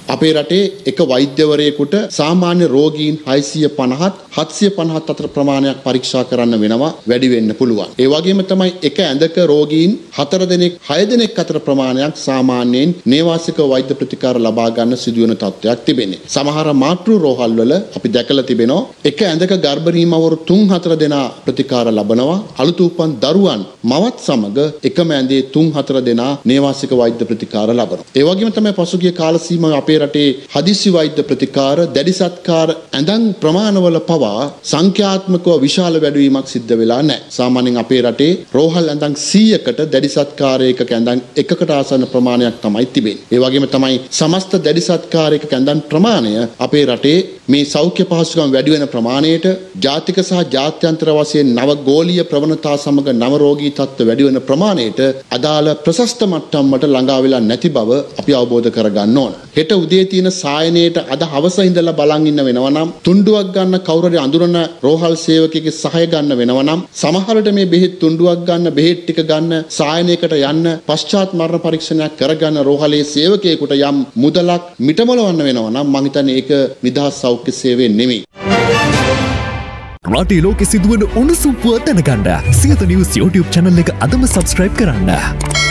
අපේ රටේ එක වෛද්‍යවරයෙකුට සාමාන්‍ය රෝගීන් 650ත් 750ත් අතර ප්‍රමාණයක් පරීක්ෂා කරන්න වෙනවා, වැඩි වෙන්න පුළුවන්. ඒ වගේම තමයි එක ඇඳක රෝගීන් 4 දෙනෙක් 6 දෙනෙක් අතර ප්‍රමාණයක් සාමාන්‍යයෙන් නේවාසික වෛද්‍ය ප්‍රතිකාර ලබා ගන්න සිදුවන තත්ත්වයක් තිබෙන්නේ. සමහර මාතෘ රෝහල් වල අපි දැකලා තිබෙනවා එක ඇඳක ගර්භණී මවරු 3-4 දෙනා ප්‍රතිකාර ලබනවා. අලුත උපන් දරුවන් මවත් සමග එකම ඇඳේ 3-4 දෙනා නේවාසික වෛද්‍ය ප්‍රතිකාර ලබනවා. ඒ වගේම තමයි පසුගිය කාල සීමාවේ අපේ රටේ හදිසි වෛද්‍ය ප්‍රතිකාර, දැඩි සත්කාර ඇඳන් ප්‍රමාණවල පවා සංඛ්‍යාත්මකව විශාල වැඩිවීමක් සිද්ධ වෙලා නැහැ. සාමාන්‍යයෙන් අපේ රටේ රෝහල් ඇඳන් 100කට දැඩි සත්කාරයක ඇඳන් එකකට ආසන්න ප්‍රමාණයක් තමයි තිබෙන්නේ. ඒ වගේම තමයි සමස්ත දැඩි සත්කාරයක ඇඳන් ප්‍රමාණය අපේ රටේ මේ සෞඛ්‍ය පහසුකම් වැඩි වෙන ප්‍රමාණයට ජාතික සහ ජාත්‍යන්තර වශයෙන් නව ගෝලීය ප්‍රවණතා සමග නව රෝගී තත්ත්ව වැඩි වෙන ප්‍රමාණයට අදාළ ප්‍රශස්ත මට්ටමකට ළඟා වෙලා නැති බව අපි අවබෝධ කරගන්න ඕන. හෙට උදේ තියෙන සායනයේට අද හවස ඉඳලා බලන් ඉන්න වෙනවා නම්, තුණ්ඩුවක් ගන්න කවුරු හරි අඳුරන රෝහල් සේවකයෙක්ගේ සහාය ගන්න වෙනවා නම්, සමහරවිට මේ බෙහෙත් තුණ්ඩුවක් ගන්න, බෙහෙත් ටික ගන්න, සායනයකට යන්න, පශ්චාත් මරණ පරීක්ෂණයක් කරගන්න රෝහලේ සේවකයෙකුට යම් මුදලක් මිටමොලවන්න වෙනවා නම් මං හිතන්නේ ඒක නිදහස් සෞඛ්‍ය සේවය නෙමෙයි. රටේ ලෝකෙ සිදුවන උණුසුම් පුවත් දැනගන්න සියත නිවුස් YouTube channel එක අදම subscribe කරන්න.